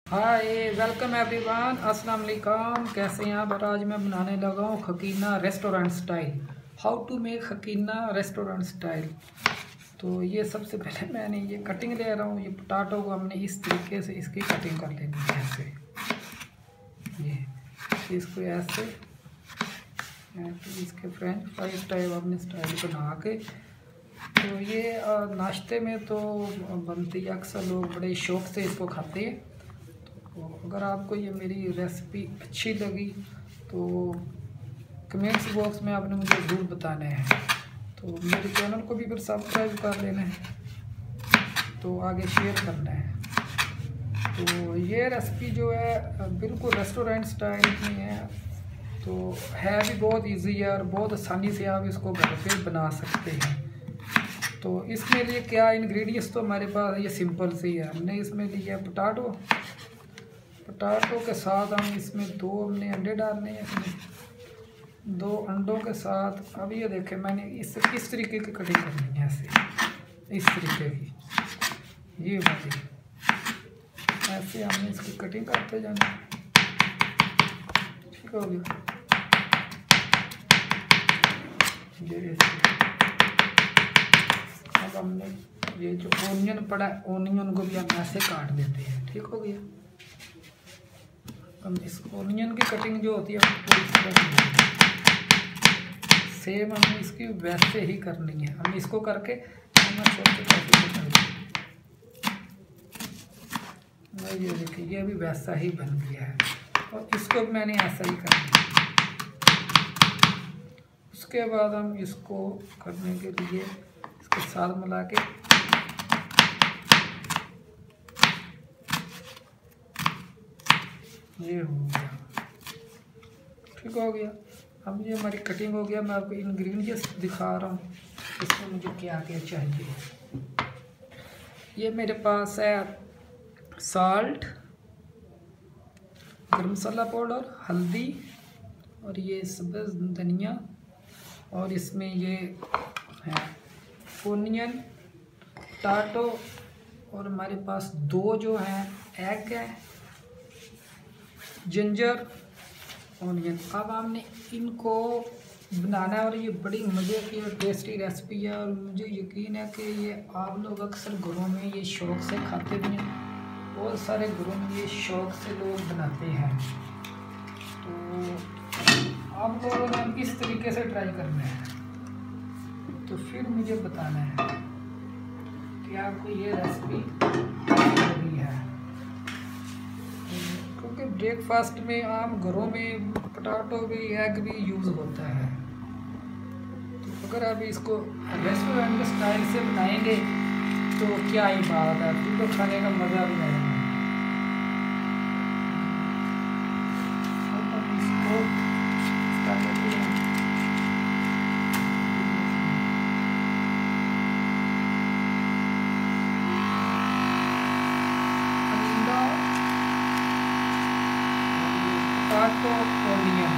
Hi welcome everyone, अस्सलाम वालेकुम। कैसे हैं आप? और आज मैं बनाने लगा हूँ khagina restaurant style. How to make khagina restaurant style. तो ये सबसे पहले मैंने ये कटिंग ले रहा हूँ। ये पोटाटो को हमने इस तरीके से इसकी कटिंग कर लेनी है। ऐसे ये इसको ऐसे इसके फ्रेंच फ्राइज टाइप अपने स्टाइल बना के। तो ये नाश्ते में तो बनती है, अक्सर लोग बड़े शौक़ से इसको खाते हैं। तो अगर आपको ये मेरी रेसिपी अच्छी लगी तो कमेंट्स बॉक्स में आपने मुझे ज़रूर बताना है। तो मेरे चैनल को भी फिर सब्सक्राइब कर लेना है, तो आगे शेयर करना है। तो ये रेसिपी जो है बिल्कुल रेस्टोरेंट स्टाइल में है, तो है भी बहुत इजी है और बहुत आसानी से आप इसको घर पे बना सकते हैं। तो इसमें लिए क्या इंग्रेडिएंट्स, तो हमारे पास ये सिंपल सी है। हमने इसमें लिया पोटाटो के साथ हम इसमें हमने अंडे डालने हैं। इसमें 2 अंडों के साथ अब ये देखें, मैंने इस तरीके की कटिंग करनी है। ऐसे इस तरीके की ये वाली ऐसे हमने इसकी कटिंग करते जाना। ठीक हो गया। ये अब हमने ये जो ओनियन पड़ा है, ओनियन को भी हम ऐसे काट देते हैं। ठीक हो गया। हम इस ओनियन की कटिंग जो होती है सेम हमें इसकी वैसे ही करनी है। हम इसको करके ये देखिए, ये भी वैसा ही बन गया है और इसको भी मैंने ऐसा ही करना है। उसके बाद हम इसको करने के लिए इसके साथ मिला के ये हो गया। ठीक हो गया। अब ये हमारी कटिंग हो गया। मैं आपको इंग्रेडिएंट्स दिखा रहा हूँ इसमें मुझे क्या क्या चाहिए। ये मेरे पास है साल्ट, गरम मसाला पाउडर, हल्दी और ये सब्ज़ धनिया, और इसमें ये है ओनियन, पोटैटो, और हमारे पास 2 जो हैं एग है, जिंजर, ओनियन। अब हमने इनको बनाना है और ये बड़ी मज़े की और टेस्टी रेसिपी है। और मुझे यकीन है कि ये आप लोग अक्सर घरों में ये शौक़ से खाते भी हैं। बहुत सारे घरों में ये शौक़ से लोग बनाते हैं। तो आप लोगों ने इस तरीके से ट्राई करना है, तो फिर मुझे बताना है कि आपको ये रेसिपी लगी है। क्योंकि ब्रेकफास्ट में आम घरों में पोटैटो भी, एग भी यूज़ होता है। तो अगर आप इसको रेस्टोरेंट स्टाइल से बनाएंगे तो क्या ही बात है, फिर तो खाने का मज़ा भी आएगा। अब हम इसको स्टार्ट करते हैं। पोटैटो, ओनियन,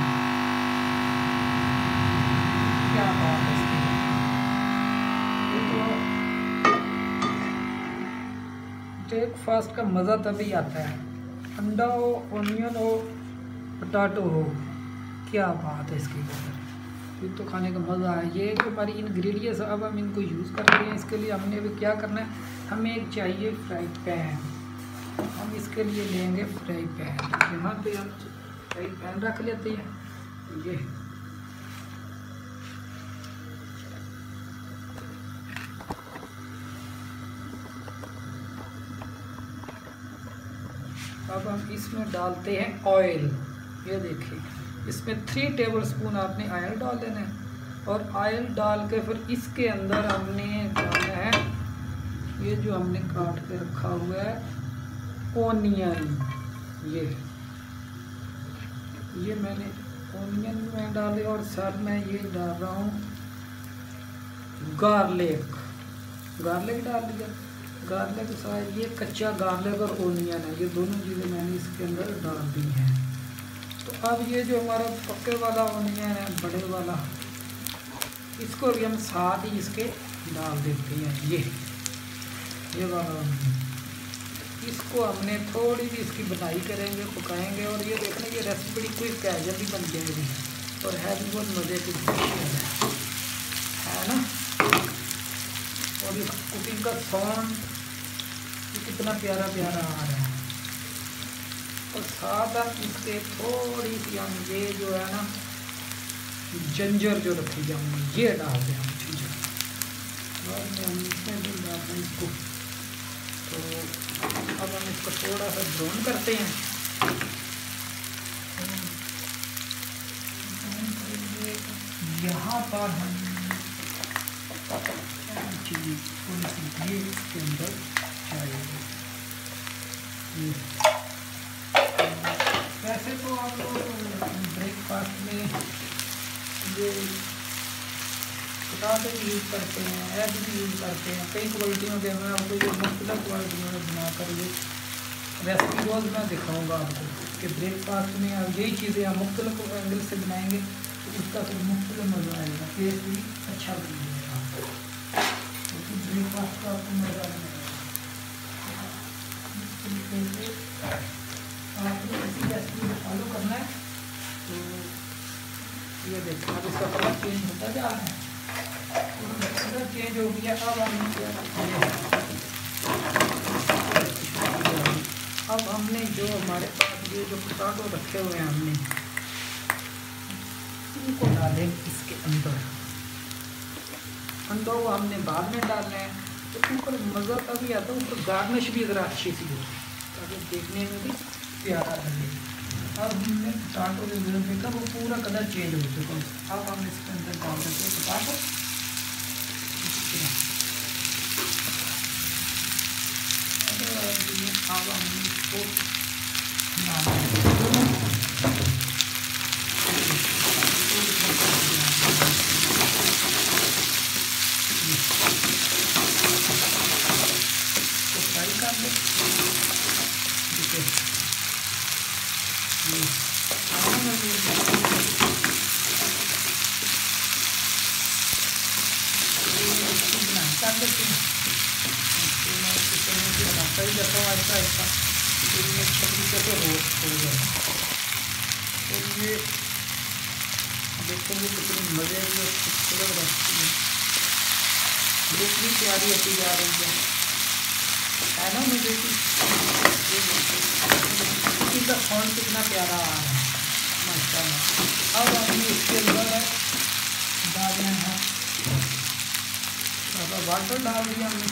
क्या बात है इसकी। ये तो ब्रेकफास्ट का मज़ा तभी आता है। अंडा हो, ओनियन हो, पोटैटो हो, क्या बात है इसकी। फिर तो खाने का मज़ा है। ये जो हमारी इंग्रेडिएंट्स अब हम इनको यूज़ करते हैं। इसके लिए हमने भी क्या करना है, हमें एक चाहिए फ्राई पैन। हम इसके लिए लेंगे फ्राई पैन। यहाँ पे हम फ्राई पैन रख लेते हैं। ये अब हम इसमें डालते हैं ऑयल। ये देखिए, इसमें 3 टेबलस्पून आपने ऑयल डाल देना है। और ऑयल डाल के फिर इसके अंदर हमने डालना है ये जो हमने काट के रखा हुआ है ओनियन। ये मैंने ओनियन में डाले और साथ में ये डाल रहा हूँ गार्लिक डाल दिया। गार्लिक के साथ ये कच्चा गार्लिक और ओनियन है, ये दोनों चीज़ें मैंने इसके अंदर डाल दी हैं। तो अब ये जो हमारा पक्के वाला ओनियन है, बड़े वाला, इसको भी हम साथ ही इसके डाल देते हैं। ये वाला ओनियन इसको हमने थोड़ी सी इसकी बनाई करेंगे, पकाएंगे। और ये देखना ये रेसिपी बड़ी क्विक है, जल्दी बन जाएगी और है भी बहुत मज़े की है ना। और इस कुकिंग का साउंड कितना प्यारा प्यारा आ रहा है। और साथ हम इसके थोड़ी सी हम ये जो है ना जिंजर जो रखी है हमने ये डाल दें हम जिंजर, और हम इसमें भी डालते हैं इसको। तो अब हम इसको थोड़ा सा ब्राउन करते हैं। यहाँ पर हम चिली थोड़ी सी ये इसके अंदर चाहिए। वैसे तो आप लोग ब्रेकफास्ट में ये पटाखे भी यूज़ करते हैं, एग भी यूज़ करते हैं, कई क्वालिटियों के। मैं आपको ये मुख्तलिफ क्वालिटियों में बनाकर ये रेसिपी रोज़ मैं दिखाऊंगा आपको कि ब्रेकफास्ट में आप यही चीज़ें आप मुख्तलिफ एंगल से बनाएंगे तो उसका फिर मुख्तलिफ मज़ा आएगा, टेस्ट भी अच्छा लगेगा आपको। ब्रेकफास्ट का आपको मज़ा नहीं आएगा। आपको इसी रेसिपी को फॉलो करना है। तो ये देखो अब इसका कलर चेंज होता जा रहा है, कलर चेंज हो गया। अब हमने जो हमारे पास ये जो पोटैटो रखे हुए हैं हमने इनको डालें इसके अंदर। अंदर वो हमने बाद में डालना है तो ऊपर मज़ा तभी आता है, ऊपर गार्निश भी ज़रा अच्छी सी हो ताकि देखने में भी प्यारा लगे। अब हमने पोटैटो जो देखा वो पूरा कलर चेंज हो चुका है। अब हम इसके अंदर डाल देते हैं पोटैटो। अब हम इसको फ्राई कर लें। कर देते हैं कई दफ़ा ऐसा ऐसा अच्छी तरीके से रोस्ट हो गया। तो ये देखेंगे कितनी मज़े की खूबसूरत रेसिपी है, लुक भी प्यारी होती जा रही है ना। मुझे इसी का साउंड कितना प्यारा आ रहा है माशाल्लाह। अब हमने इसके अंदर डालना है वाटर डाल दिया हमने,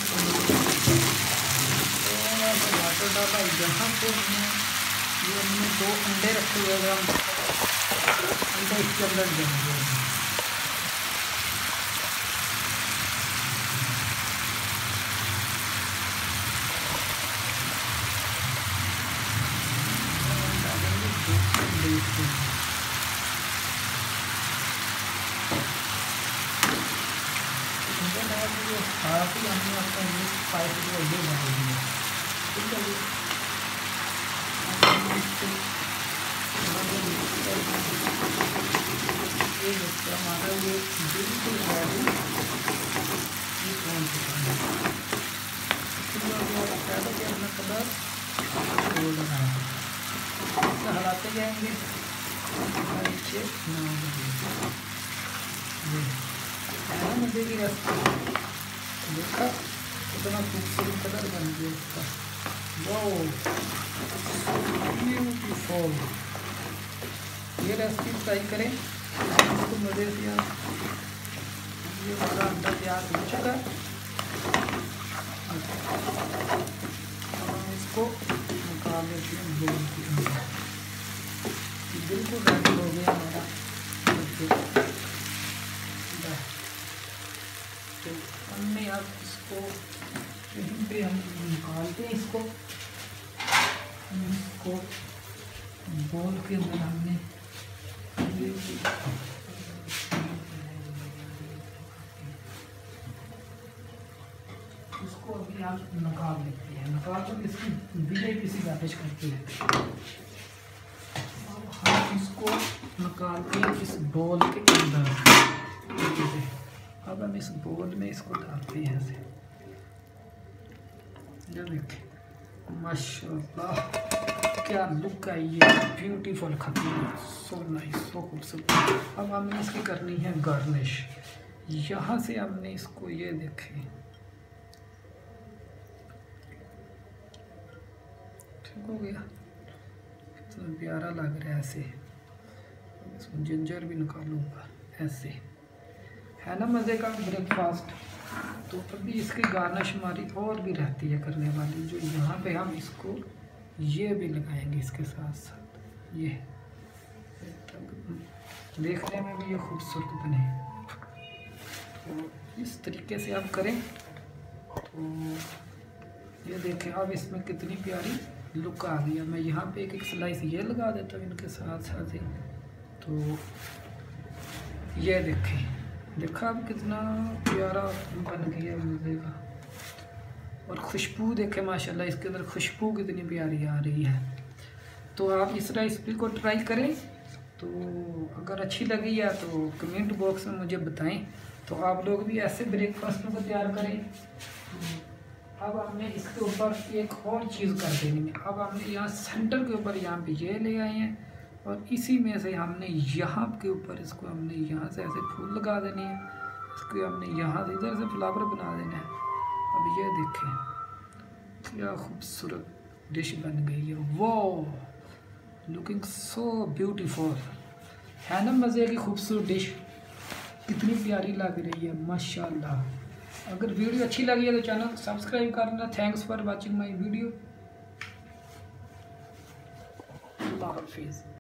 थोड़ा सा वाटर डाला। यहाँ पे हमने 2 अंडे रखे हुए हैं, अंडे इसके अंदर देंगे। साथ ही हमने अपना ये स्पाइस को ये डाल दिया। ठीक है, ये हमारा ये बिल्कुल रेडी ये कौन चुका है। अपना कलर गोल्डन है, हलाते जाएंगे नीचे मुझे की रेसिपी देखा कितना खूबसूरत कलर बन गया इसका। Wow beautiful. ये रेसिपी ट्राई करें इसको मज़े से। ये हमारा अंडा तैयार हो चुका है, हम इसको निकाल लेते हैं बोल के अंदर। बिल्कुल रेडी हो गया हमारा। तो हमने अब इसको यहीं पे हम निकालते हैं इसको बोल के अंदर हमने इसको अभी आप निकाल लेते हैं। निकाल कर इसकी वीडियो किसी गार्निश करते हैं। हम इसको निकालते हैं इस बोल के अंदर। अब हम इस बोल में इसको डालते हैं ऐसे, जो देखिए माशाल्लाह क्या लुक है, ये ब्यूटीफुल खतीब, सो नाइस, सो खूबसूरत। अब हमने इसकी करनी है गार्निश। यहाँ से हमने इसको, ये देखें, ठीक हो गया, कितना प्यारा लग रहा है ऐसे। इसमें जिंजर भी निकालूंगा, ऐसे है ना मज़े का ब्रेकफास्ट। तो अभी इसकी गार्निश हमारी और भी रहती है करने वाली, जो यहाँ पे हम इसको ये भी लगाएंगे इसके साथ साथ। ये देखने में भी ये खूबसूरत बने। तो इस तरीके से आप करें तो ये देखें अब इसमें कितनी प्यारी लुक आ गई है। मैं यहाँ पे एक स्लाइस ये लगा देता हूँ इनके साथ साथ ही। तो ये देखें, देखा अब कितना प्यारा बन गया मज़े का। और खुशबू देखें माशाल्लाह, इसके अंदर खुशबू कितनी प्यारी आ रही है। तो आप इस रेसिपी को ट्राई करें। तो अगर अच्छी लगी है तो कमेंट बॉक्स में मुझे बताएं। तो आप लोग भी ऐसे ब्रेकफास्ट को तैयार करें। अब हमने इसके ऊपर एक और चीज़ कर देनी है। अब हमने यहाँ सेंटर के ऊपर यहाँ पे ये ले आए हैं और इसी में से हमने यहाँ के ऊपर इसको हमने यहाँ से ऐसे फूल लगा देने हैं। इसको हमने यहाँ से इधर से फ्लावर बना देना है। अब ये देखें क्या खूबसूरत डिश बन गई है। वो लुकिंग सो ब्यूटीफुल, है ना मज़े की खूबसूरत डिश, कितनी प्यारी लग रही है माशाल्लाह। अगर वीडियो अच्छी लगी है तो चैनल सब्सक्राइब करना। Thanks for watching my video. अल्लाह हाफिज़।